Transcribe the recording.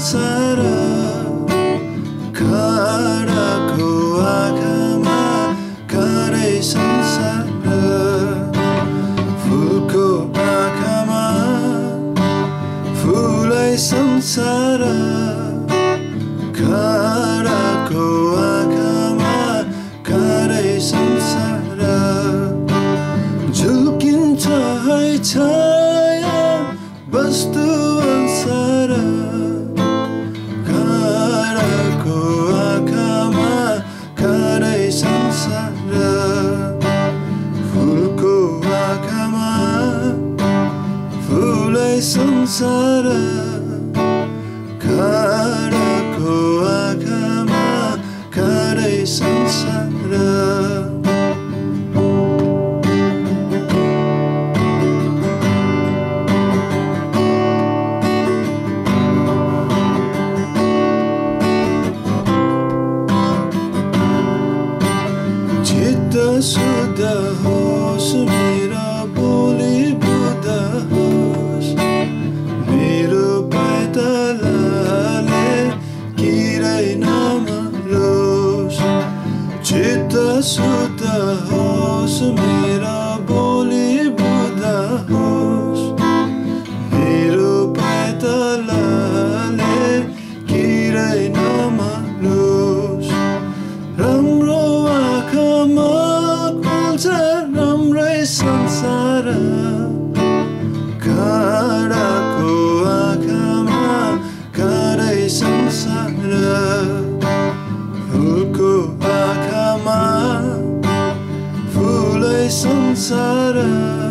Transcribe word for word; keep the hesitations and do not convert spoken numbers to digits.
संसार खराको आँखामा खरै संसार फुलको आँखामा फुलै संसार खराको आँखामा खरै संसार झुल्किन्छ है छाया वस्तु अनुसार खराको आँखामा खरै संसार फुलको आँखामा फुलै संसार खराको आँखामा खरै संसार शुद्ध होस् मेरा बोली बुद्ध होस् मेरो पैतालाले किरै नमरोस् चित्त शुद्ध होस् मेरा बोली बुद्ध होस् मेरो पैतालाले किरै नमरोस् राम्रो आँखामा राम्रै संसार खराको आँखामा खरै संसार फुलको आँखामा फुलै संसार